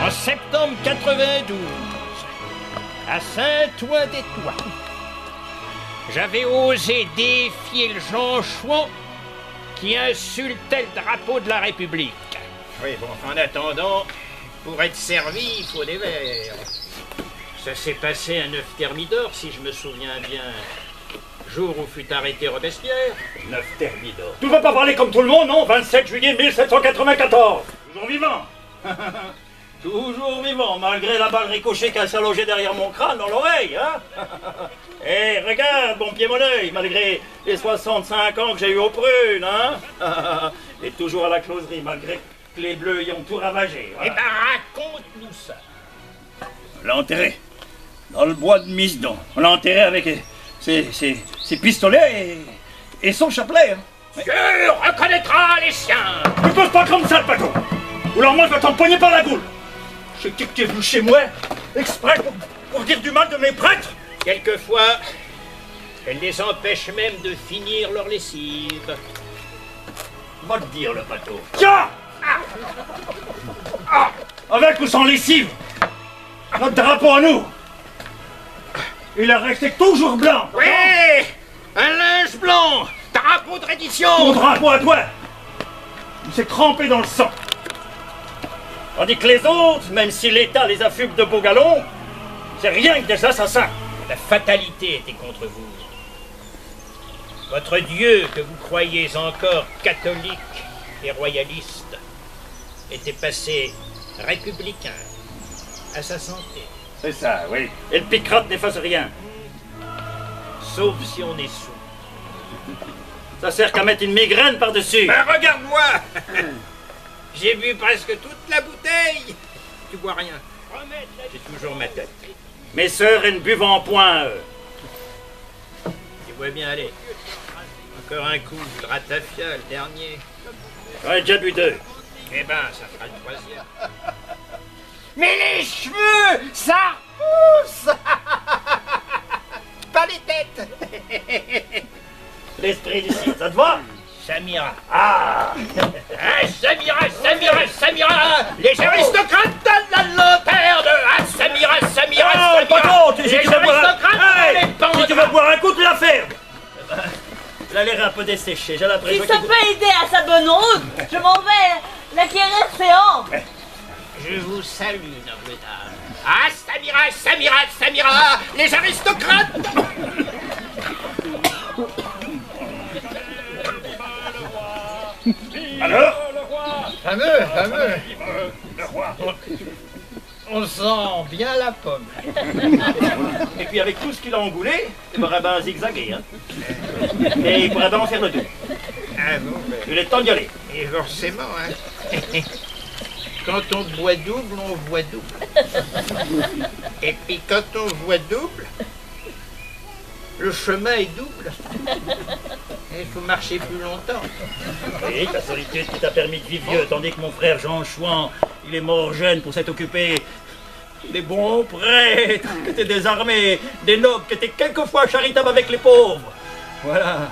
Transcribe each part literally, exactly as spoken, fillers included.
En septembre quatre-vingt-douze, à Saint-Ouen-des-Tois, j'avais osé défier le Jean Chouan qui insultait le drapeau de la République. Oui, bon, en attendant, pour être servi, il faut des verres. Ça s'est passé à neuf Thermidor, si je me souviens bien. Jour où fut arrêté Robespierre. neuf Thermidor. Tu ne vas pas parler comme tout le monde, non? vingt-sept juillet mille sept cent quatre-vingt-quatorze. Toujours vivant. Toujours vivant, malgré la balle ricochée qui a s'allongé derrière mon crâne dans l'oreille, hein? Eh, regarde, bon pied, mon oeil, malgré les soixante-cinq ans que j'ai eu aux prunes, hein? Et toujours à la closerie, malgré que les bleus y ont tout ravagé. Voilà. Eh ben, raconte-nous ça. On l'a enterré dans le bois de Misdon. On l'a enterré avec ses, ses, ses pistolets et, et son chapelet. Hein. Dieu reconnaîtra les siens. Ne pose pas comme ça, le paton. Ou alors moi, je vais t'empoigner par la goule. Je sais que tu es venu chez moi, exprès pour, pour dire du mal de mes prêtres. Quelquefois, elle les empêche même de finir leur lessive. Va te dire, le paton. Tiens ah. Ah. Avec ou sans lessive, notre drapeau à nous, il est resté toujours blanc. Oui, un linge blanc, drapeau de reddition. Ton drapeau à toi, il s'est trempé dans le sang. Tandis que les autres, même si l'État les affuble de beaux galons, c'est rien que des assassins. La fatalité était contre vous. Votre Dieu, que vous croyez encore catholique et royaliste, était passé républicain à sa santé. C'est ça, oui. Et le picrate n'efface rien. Sauf si on est sous. Ça sert qu'à mettre une migraine par-dessus. Ben regarde-moi. J'ai bu presque toute la bouteille. Tu bois rien. J'ai toujours ma tête. Mes sœurs, elles ne buvent en point. Euh. Tu vois bien aller. Encore un coup de ratafia, le dernier. J'en ai déjà bu deux. Eh ben, ça fera le troisième. Mais les cheveux, ça pousse. Pas les têtes. L'esprit d'ici, ça te va? Samira. Ah, ah Samira, Samira, Samira. Les aristocrates de la lanterne. Ah, Samira, Samira, oh, Samira. Patron, tu, les si, tu veux boire un... hey, les pendre. si tu veux boire un coup, tu la fermes. Elle a l'air un peu desséchée, j'ai l'impression Si ça peut aider à sa bonne route, je m'en vais l'acquérir séant. Je vous salue, noble dame. Ah, Samira, Samira, Samira, les aristocrates. Alors? Fameux, fameux. Le roi. On sent bien la pomme. Et puis avec tout ce qu'il a engoulé, il pourrait bien zigzaguer, hein. Mais il pourrait bien en faire le deux. Ah bon, ben... Il est temps d'y aller. Et forcément, hein. Quand on boit double, on voit double. Et puis quand on voit double, le chemin est double. Et il faut marcher plus longtemps. Oui, ta solitude qui t'a permis de vivre vieux, tandis que mon frère Jean Chouan, il est mort jeune pour s'être occupé des bons prêtres, qui étaient des armées, des nobles, qui étaient quelquefois charitables avec les pauvres. Voilà.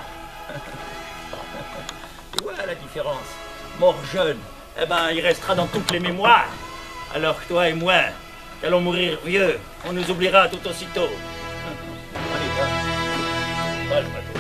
Tu vois la différence. Mort jeune, eh ben, il restera dans toutes les mémoires. Alors que toi et moi, qui allons mourir vieux, on nous oubliera tout aussitôt. Allez, va. Va, le patron.